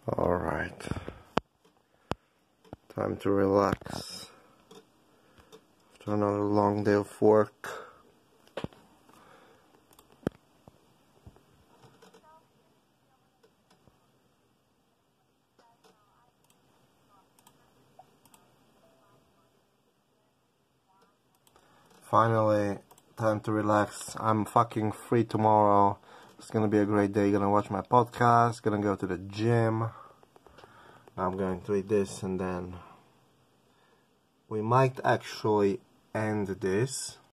Alright, time to relax after another long day of work. Finally, time to relax. I'm fucking free tomorrow. It's gonna be a great day. Gonna watch my podcast, gonna go to the gym. I'm going to eat this and then we might actually end this